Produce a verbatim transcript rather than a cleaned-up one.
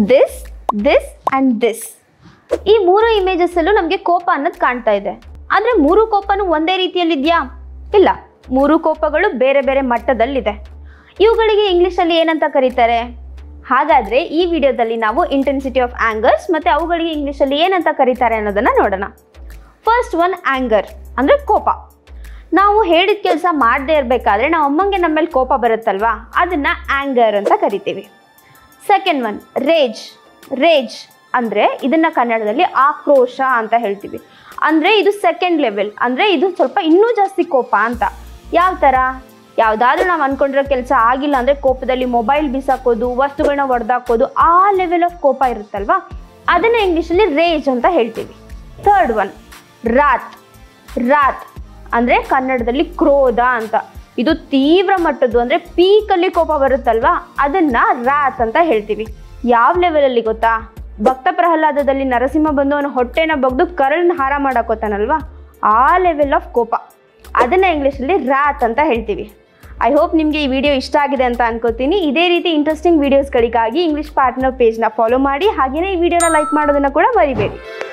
This this and this. ಈ ಮೂರು ಇಮೇಜಸ್ಸಲ್ಲೂ ನಮಗೆ ಕೋಪ ಅನ್ನೋದು ಕಾಣ್ತಾ ಇದೆ. ಆದರೆ ಮೂರು ಕೋಪನೂ ಒಂದೇ ರೀತಿಯಲ್ಲಿದೆಯಾ? ಇಲ್ಲ, ಮೂರು ಕೋಪಗಳು ಬೇರೆ ಬೇರೆ ಮಟ್ಟದಲ್ಲಿದೆ. ಇವುಗಳಿಗೆ ಇಂಗ್ಲೀಷಲ್ಲಿ ಏನಂತ ಕರೀತಾರೆ? ಹಾಗಾದರೆ ಈ ವಿಡಿಯೋದಲ್ಲಿ ನಾವು ಇಂಟೆನ್ಸಿಟಿ ಆಫ್ ಆ್ಯಂಗರ್ಸ್ ಮತ್ತು ಅವುಗಳಿಗೆ ಇಂಗ್ಲೀಷಲ್ಲಿ ಏನಂತ ಕರೀತಾರೆ ಅನ್ನೋದನ್ನು ನೋಡೋಣ. ಫಸ್ಟ್ ಒನ್ ಆ್ಯಂಗರ್ ಅಂದರೆ ಕೋಪ. ನಾವು ಹೇಳಿದ ಕೆಲಸ ಮಾಡದೇ ಇರಬೇಕಾದ್ರೆ ನಾವು ಅಮ್ಮಂಗೆ ನಮ್ಮ ಮೇಲೆ ಕೋಪ ಬರುತ್ತಲ್ವಾ, ಅದನ್ನು ಆ್ಯಂಗರ್ ಅಂತ ಕರಿತೀವಿ. ಸೆಕೆಂಡ್ ಒನ್ ರೇಜ್. ರೇಜ್ ಅಂದರೆ ಇದನ್ನು ಕನ್ನಡದಲ್ಲಿ ಆಕ್ರೋಶ ಅಂತ ಹೇಳ್ತೀವಿ. ಅಂದರೆ ಇದು ಸೆಕೆಂಡ್ ಲೆವೆಲ್, ಅಂದರೆ ಇದು ಸ್ವಲ್ಪ ಇನ್ನೂ ಜಾಸ್ತಿ ಕೋಪ ಅಂತ. ಯಾವ ಥರ? ಯಾವುದಾದ್ರೂ ನಾವು ಅಂದ್ಕೊಂಡಿರೋ ಕೆಲಸ ಆಗಿಲ್ಲ ಅಂದರೆ ಕೋಪದಲ್ಲಿ ಮೊಬೈಲ್ ಬಿಸಾಕೋದು, ವಸ್ತುಗಳನ್ನ ಹೊಡೆದಾಕೋದು, ಆ ಲೆವೆಲ್ ಆಫ್ ಕೋಪ ಇರುತ್ತಲ್ವ, ಅದನ್ನು ಇಂಗ್ಲೀಷಲ್ಲಿ ರೇಜ್ ಅಂತ ಹೇಳ್ತೀವಿ. ಥರ್ಡ್ ಒನ್ ರಾತ್. ರಾತ್ ಅಂದರೆ ಕನ್ನಡದಲ್ಲಿ ಕ್ರೋಧ ಅಂತ. ಇದು ತೀವ್ರ ಮಟ್ಟದ್ದು, ಅಂದರೆ ಪೀಕಲ್ಲಿ ಕೋಪ ಬರುತ್ತಲ್ವ, ಅದನ್ನು ರಾತ್ ಅಂತ ಹೇಳ್ತೀವಿ. ಯಾವ ಲೆವೆಲಲ್ಲಿ ಗೊತ್ತಾ? ಭಕ್ತ ಪ್ರಹ್ಲಾದದಲ್ಲಿ ನರಸಿಂಹ ಬಂದು ಅವನ ಹೊಟ್ಟೆನ ಬಗ್ದು ಕರಳನ್ನ ಹಾರ ಮಾಡಾಕೋತಾನಲ್ವ, ಆ ಲೆವೆಲ್ ಆಫ್ ಕೋಪ, ಅದನ್ನು ಇಂಗ್ಲೀಷಲ್ಲಿ ರಾತ್ ಅಂತ ಹೇಳ್ತೀವಿ. ಐ ಹೋಪ್ ನಿಮಗೆ ಈ ವಿಡಿಯೋ ಇಷ್ಟ ಆಗಿದೆ ಅಂತ ಅನ್ಕೋತೀನಿ. ಇದೇ ರೀತಿ ಇಂಟ್ರೆಸ್ಟಿಂಗ್ ವೀಡಿಯೋಸ್ಗಳಿಗಾಗಿ ಇಂಗ್ಲೀಷ್ ಪಾರ್ಟ್ನರ್ ಪೇಜ್ನ ಫಾಲೋ ಮಾಡಿ, ಹಾಗೆಯೇ ಈ ವಿಡಿಯೋನ ಲೈಕ್ ಮಾಡೋದನ್ನು ಕೂಡ ಮರಿಬೇಡಿ.